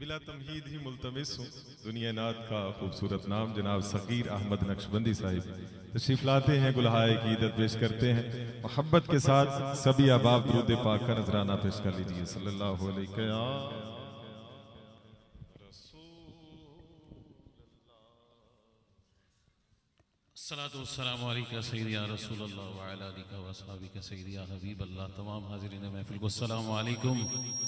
بلا تمہید ہی ملتمس ہوں دنیا نات کا خوبصورت نام جناب صغیر احمد نقشبندی صاحب تشریف لاتے ہیں، گلہائے عقیدت پیش کرتے ہیں، محبت کے ساتھ سبھی احباب درود پاک کا نذرانہ پیش کر لیجئے۔ صلی اللہ علیہ الصلاة والسلام علیکہ سیدی یا رسول اللہ وعلی آلہ و اصحابہ سیدی یا حبیب اللہ۔ تمام حاضرین محفل کو السلام علیکم۔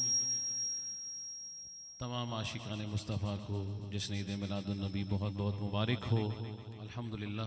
تمام عاشقان مصطفیٰ کو جشن عید میلاد النبی بہت بہت مبارک ہو۔ الحمدللہ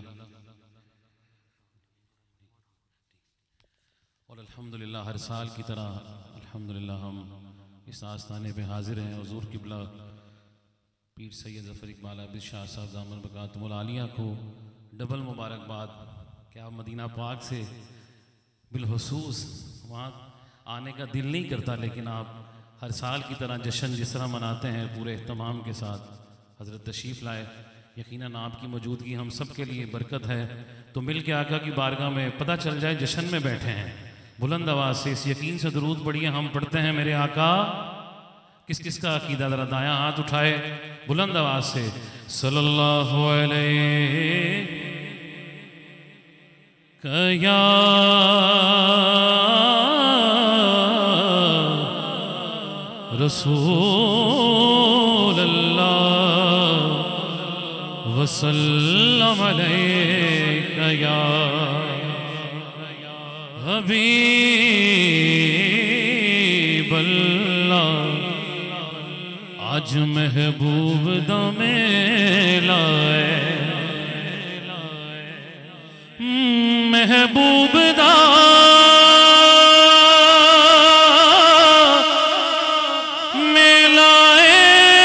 اور الحمدللہ ہر سال کی طرح الحمدللہ ہم اس آستانے پہ حاضر ہیں۔ حضور قبلہ پیر سید ظفر اقبال عابد شاہ صاحب دامن بقاتم العالیہ کو ڈبل مبارکباد کہ آپ مدینہ پاک سے بالخصوص وہاں آنے کا دل نہیں کرتا، لیکن آپ ہر سال کی طرح جشن جس طرح مناتے ہیں پورے اہتمام کے ساتھ حضرت تشریف لائے۔ یقیناً آپ کی موجودگی ہم سب کے لیے برکت ہے، تو مل کے آقا کی بارگاہ میں پتہ چل جائے جشن میں بیٹھے ہیں۔ بلند آواز سے اس یقین سے درود پڑھیے، ہم پڑھتے ہیں میرے آقا۔ کس کس کا عقیدہ ذرا دایاں ہاتھ اٹھائے بلند آواز سے، صلی اللہ علیہ یا رسول اللہ وسلم علیک یا حبیب اللہ۔ آج محبوب دم لائے، محبوب دا ملائے،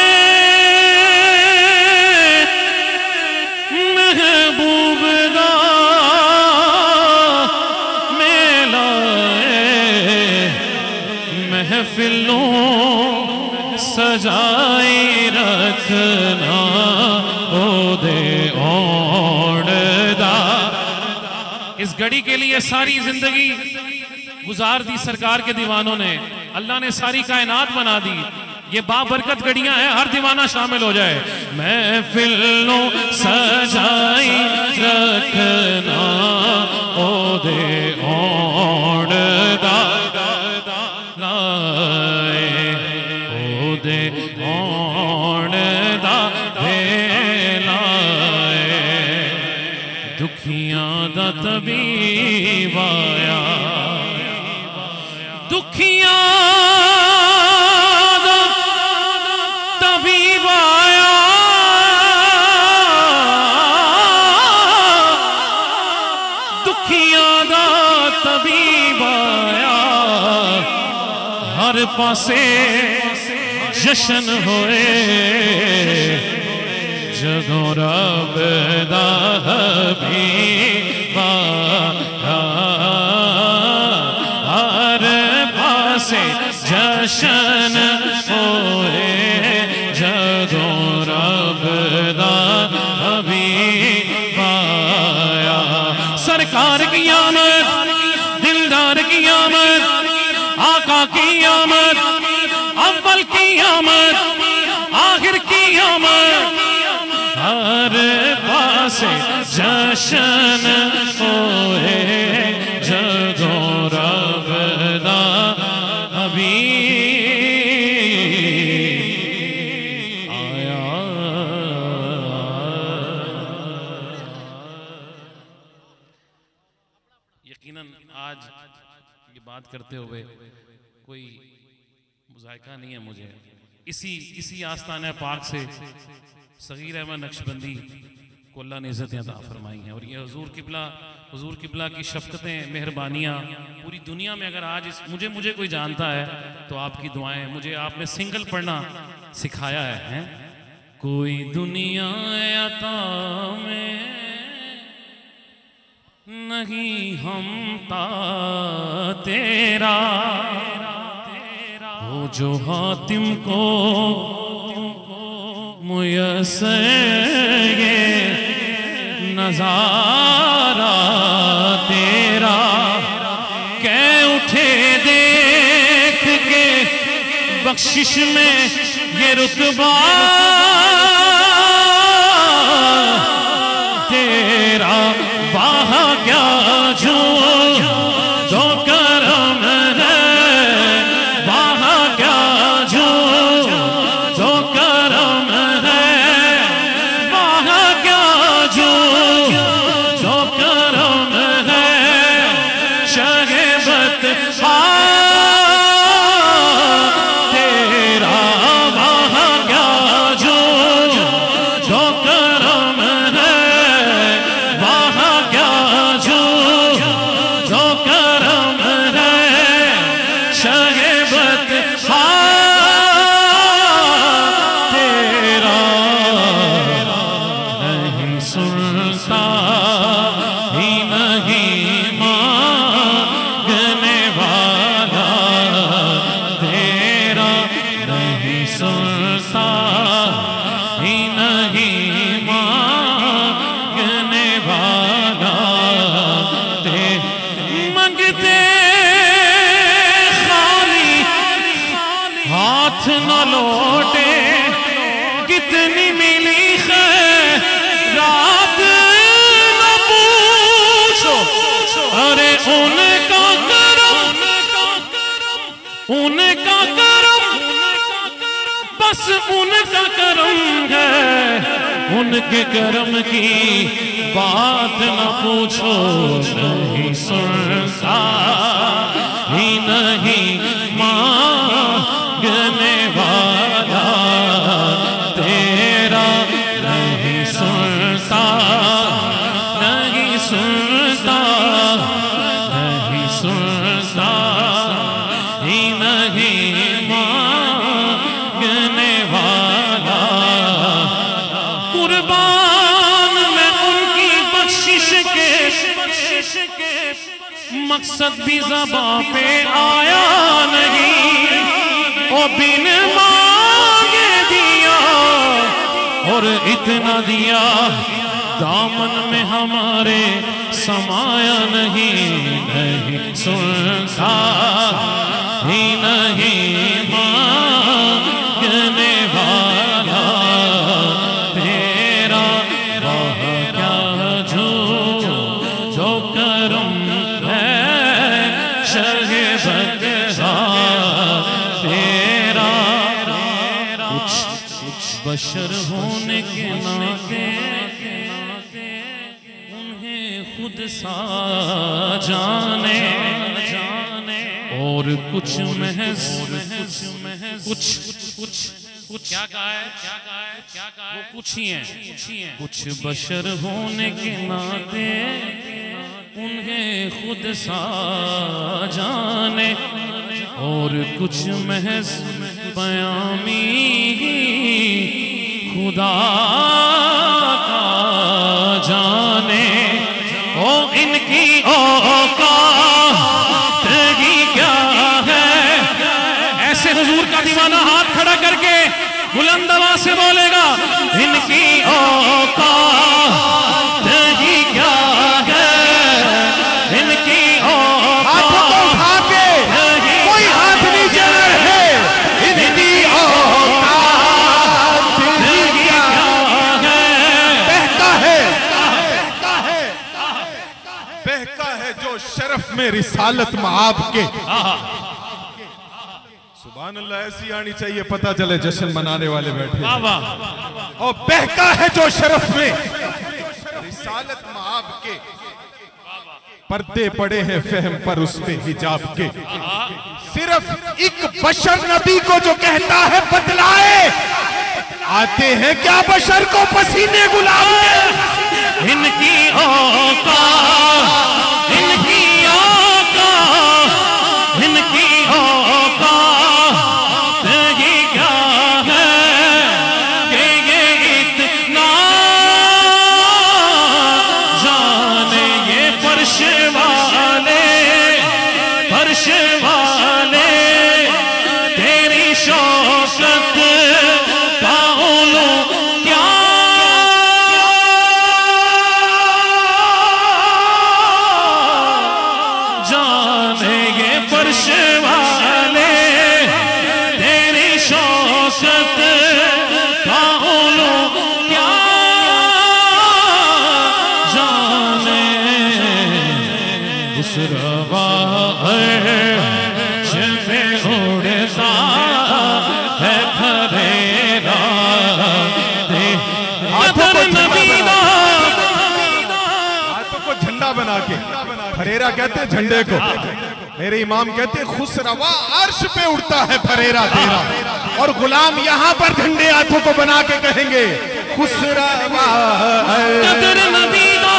محبوب دا ملائے، محفلوں سجائی رکھنا او دے اوڑ دا۔ اس گھڑی کے لیے ساری زندگی گزار دی سرکار کے دیوانوں نے، اللہ نے ساری کائنات بنا دی۔ یہ بابرکت گھڑیاں ہیں، ہر دیوانہ شامل ہو جائے۔ محفلوں سجائی رکھنا او دے اوڑ دا لائے، او دے اوڑ دا لائے، دکھیاں دا طبیب آیا، دکھیاں دا طبیب آیا، دکھیاں دا طبیب آیا، ہر پاسے جشن ہوئے، جگوں رب دا حبیب آیا، ہر پاسے جشن ہوئے، جگوں رب دا حبیب آیا۔ سرکار کی آمد، دلدار کی آمد، آقا کی آمد، اول کی آمد، آخر کی آمد، ہر پاسے جشن ہوئے، جگوں رب دا حبیب آیا۔ یقیناً آج یہ بات کرتے ہوئے کوئی مذائقہ نہیں ہے مجھے، اسی آستانہ پاک سے صغیر احمد نقشبندی کو اللہ نے عزتیں عطا فرمائی ہیں، اور یہ حضور قبلہ کی شفقتیں، مہربانیاں پوری دنیا میں اگر آج مجھے کوئی جانتا ہے تو آپ کی دعائیں، مجھے آپ نے سنگل پڑھنا سکھایا ہے۔ کوئی دنیا عطا میں نہیں ہمتا تیرا، وہ جو حاتم کو میسر یہ نظارہ تیرا، کہ اٹھے دیکھ کے بخشش میں یہ رتبہ تیرا وہاں کیا جو کرم ہے وہاں کیا جو کرم ہے وہاں کیا جو کرم ہے شہبت نہ لوٹے کتنی ملی خیرات نہ پوچھو ارے ان کا کرم بس ان کا کرم ہے ان کے کرم کی بات نہ پوچھو نہیں سنتا ہی نہیں مانگنے والا تیرا نہیں سنتا نہیں سنتا نہیں سنتا ہی نہیں مانگنے والا قربان میں ان کی بخشش کے مقصد بھی زبان پہ آیا نہیں اور بن مانگے دیا اور اتنا دیا دامن میں ہمارے سمایا نہیں سنتا ہی نہیں مانگنے والا تیرا وہاں کیا جو کرم ہے شہبت تیرا کچھ بشر ہونے کے ناطے انہیں خود سا جانے اور کچھ محض کچھ کیا کہا ہے وہ کچھ ہی ہیں کچھ بشر ہونے کے ناطے انہیں خود سا جانے اور کچھ محض پیامی خدا کا جانے اور ان کی اوقات ہی کیا ہے ایسے حضور کا دیوانہ ہاتھ کھڑا کر کے بلند آواز سے بولے گا ان کی اوقات ہی کیا ہے ان کی اوقات اٹھا کے کوئی ہاتھ نیچے رہے ان کی اوقات ہی کیا ہے بہکا ہے جو شرف میں رسالت معاب کے سبحان اللہ ایسی آنی چاہیے پتہ چلے جشن منانے والے بیٹھے اور بہکا ہے جو شرف میں رسالت معاب کے پردے پڑے ہیں فہم پر اس پہ حجاب کے صرف ایک بشر نبی کو جو کہتا ہے بتلائے آتے ہیں کیا بشر کو پسینے گلاب کے ان کی اوقات ان کی اوقات ان کی اوقات یہ کیا ہے کہ یہ اتنا جانے یہ فرش والے تیری شوقت پاؤلوں کیا خسروا عرش پہ اڑتا ہے پھریرا قدر نبی دا ہاتھوں کو جھنڈا بنا کے پھریرا کہتے ہیں جھنڈے کو. میرے امام کہتے ہیں خسروا عرش پہ اڑتا ہے پھریرا تیرا. اور غلام یہاں پر جھنڈے ہاتھوں کو بنا کے کہیں گے خسروا قدر نبی دا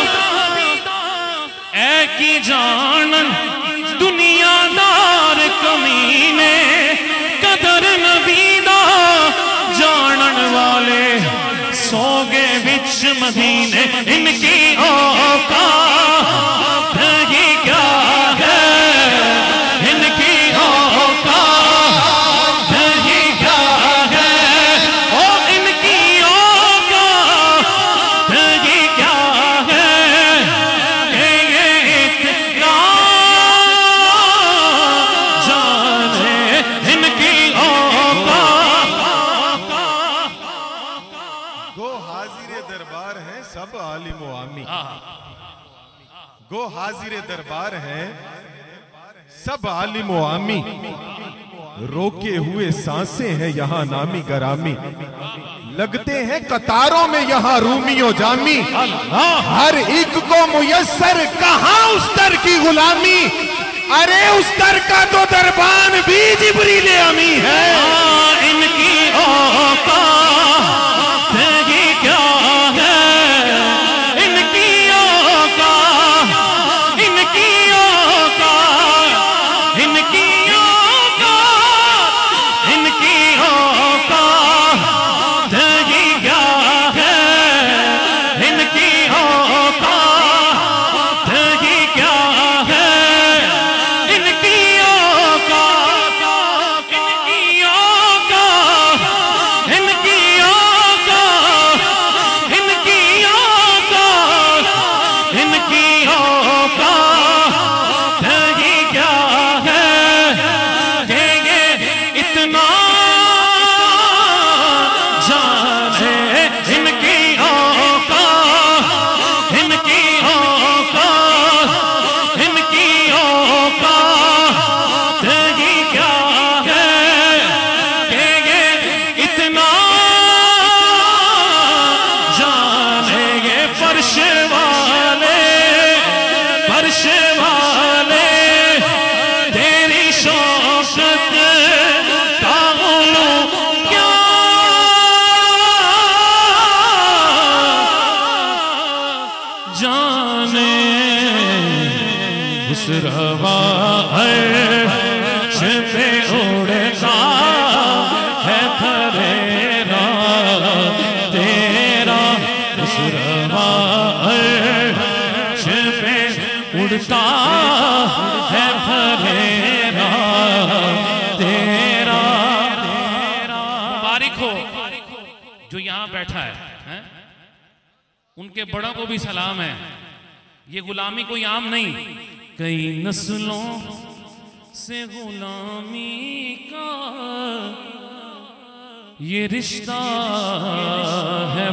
اے کی جانن دنیا دار کمینے قدر نبی دا جانن والے سوگے وچ مدینے ان کی اوقات ہی کیا ہے ان کی اوقات ہی کیا ہے او ان کی اوقات ہی کیا ہے کہ یہ اتنا جانے ان کی اوقات. گو حاضر دربار ہیں سب عالم و عامی. گو حاضر دربار ہیں سب عالم و عامی. روکے ہوئے سانسیں ہیں یہاں نامی گرامی. لگتے ہیں قطاروں میں یہاں رومی و جامی. ہر ایک کو میسر کہاں اس در کی غلامی. ارے اس در کا تو دربان بھی جبریل امی ہے. ان کی اوقات ہی کیا ہے ان کی اوقات ان کی اوقات ان کی اوقات ان کی اوقات ہی کیا ہے ان کی اوقات ہی کیا ہے ان کی اوقات ان کی اوقات ان کی اوقات ان کی اوقات ان کی اوقات ہی کیا ہے کہ یہ اتنا جانے ان کی اوقات ان کی اوقات ان کی اوقات ہی کیا ہے کہ یہ اتنا جانے یہ فرش والے تیری شوقت کا علوم کیا جانے خسروا عرش پہ اڑتا ہے پھریرا تیرا خسروا عرش پہ اڑتا ہے پھریرا تیرا. مبارک ہو جو یہاں بیٹھا ہے ان کے بڑوں کو بھی سلام ہے. یہ غلامی کوئی عام نہیں. کئی نسلوں سے غلامی کا یہ رشتہ ہے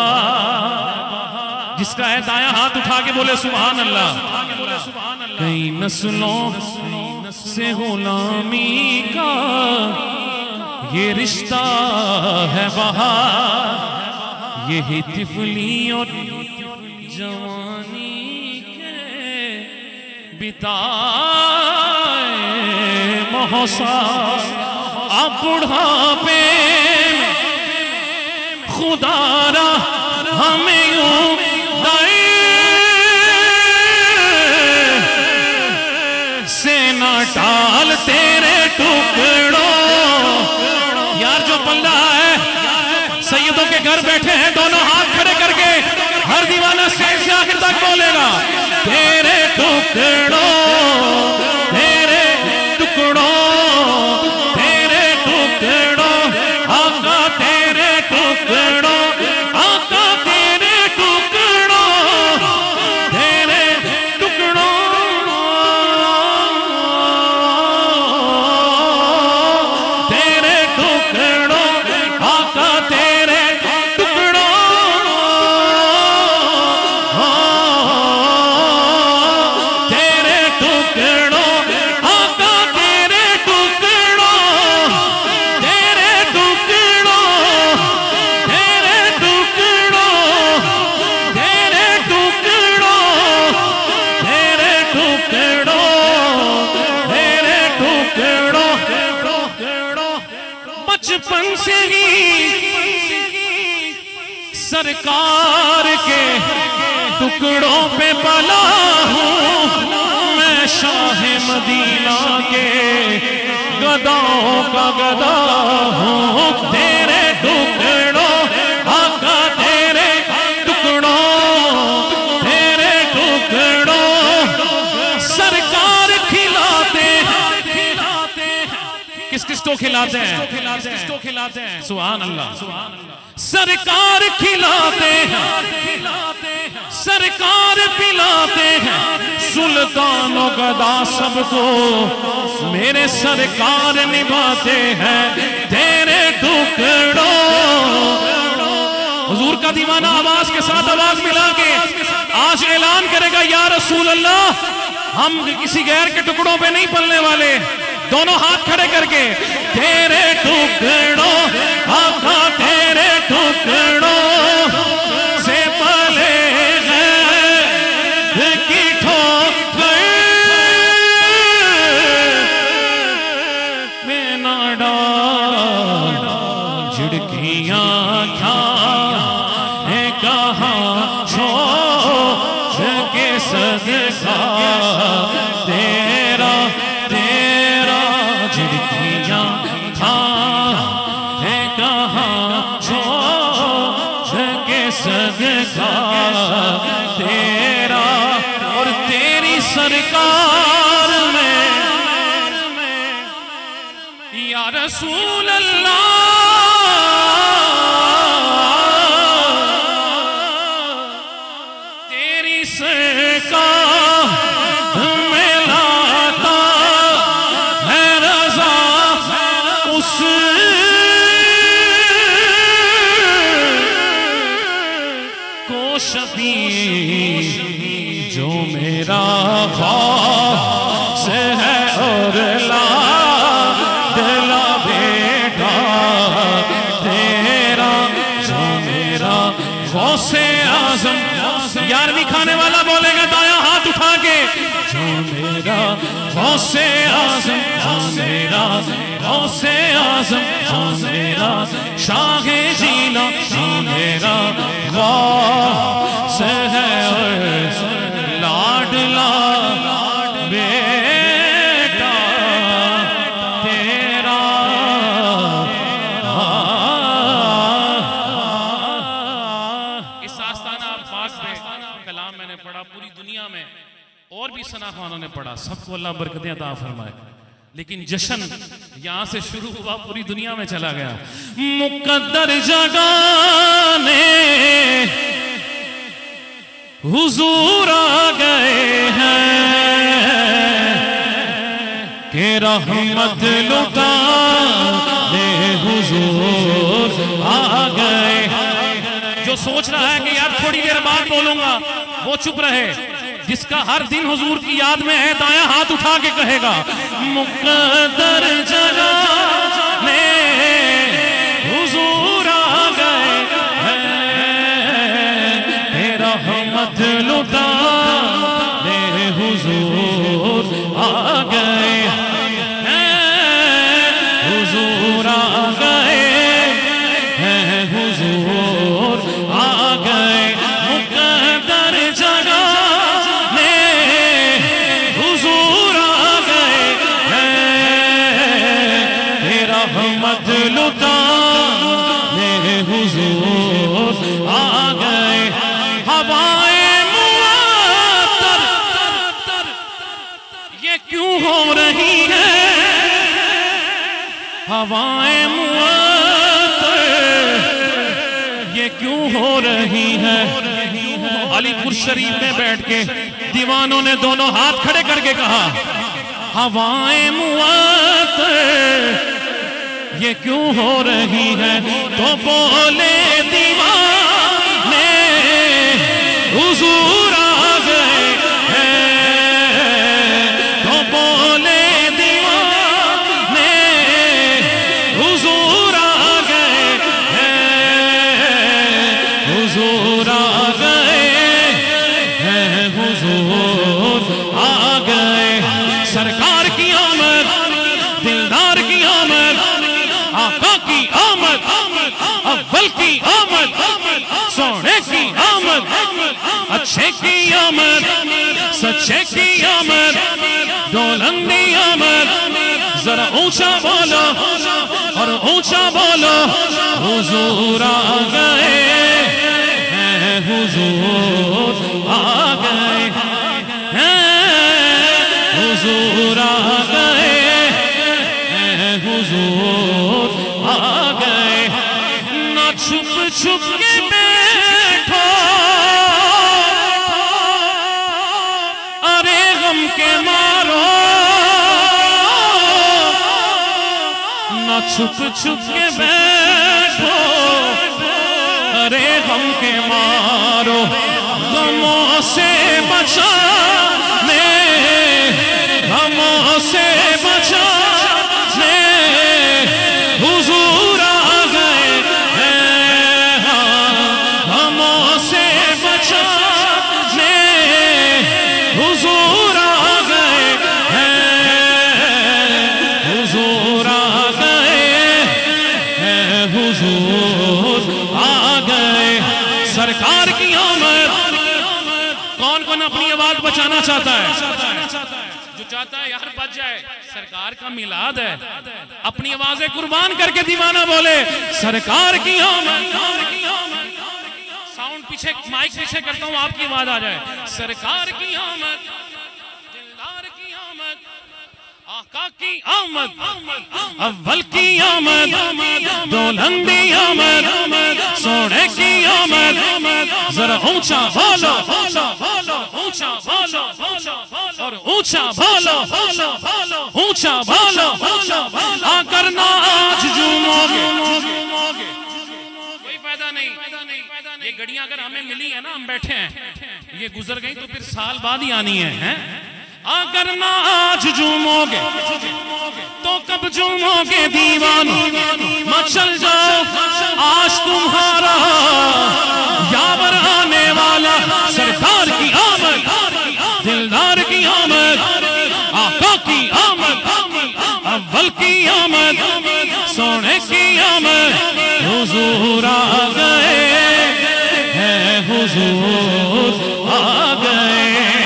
بہار. جس کا ہے دایاں ہاتھ اٹھا کے بولے سبحان اللہ. کئی نسلوں سے غلامی کا یہ رشتہ ہے بہار. یہی طفلی اور جوانی کے بتائے محسا اب بڑھاپے میں خدا را ہمیں یوں دائیں سے نہ ٹال تیرے ٹکڑوں. یار جو بندہ ہے سیدوں کے گھر بیٹھے ہیں دونوں ہاتھ کھڑے کر کے ہر دیوانہ سیٹ سے آخر تک بولے گا تیرے ٹکڑوں تیرے ٹکڑوں تیرے ٹکڑوں آقا تیرے ٹکڑوں آقا تیرے ٹکڑوں تیرے ٹکڑوں تیرے ٹکڑوں آقا تیرے ٹکڑوں تیرے سرکار کے ٹکڑوں پہ پلا ہوں میں شاہ مدینہ کے گداؤں کا گدا ہوں تیرے ٹکڑوں آقا تیرے ٹکڑوں سرکار کھلاتے ہیں کس کس کو کھلاتے ہیں سبحان اللہ سرکار کھلاتے ہیں سرکار پلاتے ہیں سلطان و گدا سب کو میرے سرکار نبھاتے ہیں تیرے ٹکڑوں حضور کا دیوانہ آواز کے ساتھ آواز ملا کے آج اعلان کرے گا یا رسول اللہ ہم کسی غیر کے ٹکڑوں پہ نہیں پلنے والے دونوں ہاتھ کھڑے کر کے تیرے ٹکڑوں آقا تیرے ٹکڑوں سے پلے غیر کی ٹھوکر میں نہ ڈال جھڑکیاں کیا ہے کہاں چھوڑ کے صدقہ تیرا جھڑکیاں ہے کہاں چھوڑ کے صدقہ تیرا اور تیری سرکار میں یا رسول اللہ تیری سرکار میں لاتا ہے رضا اس کو شفیع جو میرا خواص ہے اور لا دلا بیٹا تیرا جو میرا غوث اعظم یارویں کھانے والا بولے گا دایاں ہاتھ اٹھا کے جو میرا غوث اعظم جو میرا غوث اعظم جو میرا شاہ جینا جو میرا غوث ہے اور لاڈلا بیٹا تیرا اس آستانہ پاک پہ کلام میں نے پڑھا پوری دنیا میں اور بھی ثنا خوانوں نے پڑھا سب کو اللہ برکتیں عطا فرمائے لیکن جشن یہاں سے شروع ہوا پوری دنیا میں چلا گیا مقدر جگانے حضور آ گئے ہیں کہ رحمت لٹانے حضور آ گئے جو سوچ رہا ہے کہ یار تھوڑی دیر بعد بولوں گا وہ چپ رہے جس کا ہر دن حضور کی یاد میں ہے دایاں ہاتھ اٹھا کے کہے گا مقدر جگانے حضور آ گئے ہیں رحمت لٹانے حضور آ گئے ہیں حضور آ گئے ہیں حضور آ گئے مقدر جگانے حضور آ گئے ہیں رحمت لٹانے حضور آ گئے ہوائیں معطر یہ کیوں ہو رہی ہیں ہوائیں معطر یہ کیوں ہو رہی ہیں علی پور شریف میں بیٹھ کے دیوانوں نے دونوں ہاتھ کھڑے کر کے کہا ہوائیں معطر یہ کیوں ہو رہی ہیں تو بولے دیوانے حضور آ گئے ہیں تو بولے دیوانے حضور آ گئے ہیں حضور آ گئے ہیں حضور آ گئے سرکار کی آمد دلدار کی آمد آقا کی آمد اول کی آمد سونے کی آمد اچھے کی آمد سچے کی آمد دولندی آمد ذرا اونچا بولو اور اونچا بولو حضور آ گئے ہیں حضور آ گئے ہیں حضور آ گئے ہیں حضور آ گئے نہ چھپ چھپ کے بیٹھو ارے غم کے مارو نہ چھپ چھپ کے بیٹھو ارے غم کے مارو غموں سے بچانے غموں سے بچانے حضور آ گئے ہیں غموں سے بچانے حضور آ گئے ہیں حضور آ گئے ہیں حضور آ گئے سرکار کی آمد کون کون اپنی آواز بچانا چاہتا ہے جو چاہتا ہے یار بچ جائے سرکار کا میلاد ہے اپنی آوازیں قربان کر کے دیوانہ بولے سرکار کی آمد ساؤنڈ پیچھے مائک پیچھے کرتا ہوں آپ کی آواز آ جائے سرکار کی آمد دلدار کی آمد آقا کی آمد اول کی آمد دولندی آمد سونے کی آمد ذرا اونچا بولو اونچا بولو اور اونچا بولو اونچا بولو آ کرنا آج جھومو گے کوئی فائدہ نہیں یہ گھڑیاں اگر ہمیں ملی ہے نا ہم بیٹھے ہیں یہ گزر گئی تو پھر سال بعد ہی آنی ہے اگر نہ آج جھومو گے تو کب جھومو گے دیوانو مچل جاؤ آج تمہارا یاور آنے والا سرکار کی آمد دلدار کی آمد آقا کی آمد اول کی آمد سونے کی آمد حضور آ گئے ہیں حضور آ گئے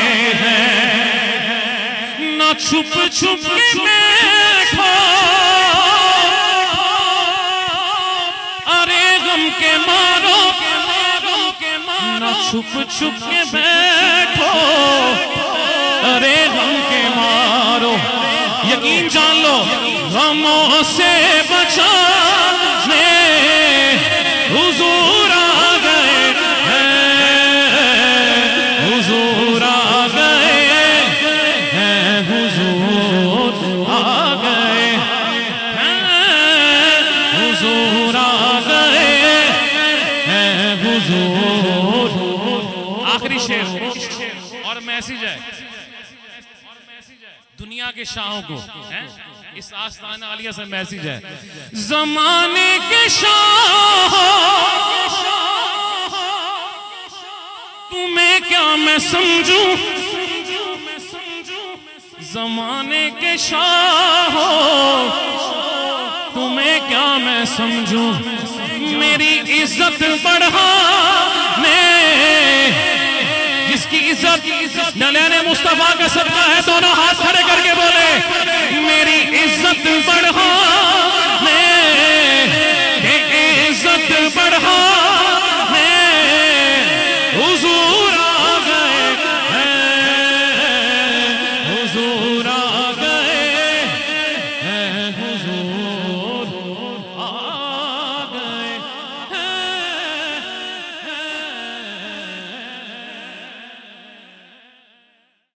چھپ چھپ کے بیٹھو ارے غم کے مارو نہ چھپ چھپ کے بیٹھو ارے غم کے مارو یقین جان لو غموں سے بچانے حضور آ گئے حضور آ گئے حضور آ گئے حضور آ گئے حضور آخری شعر اور میسیج ہے دنیا کے شاہوں کو اس آستانہ عالیہ سے میسیج ہے زمانے کے شاہوں تمہیں کیا میں سمجھوں زمانے کے شاہوں تمہیں کیا میں سمجھوں میری عزت بڑھانے جس کی عزت نلین مصطفیٰ کا صدقہ ہے دونوں ہاتھ کھڑے کر کے بولے میری عزت بڑھانے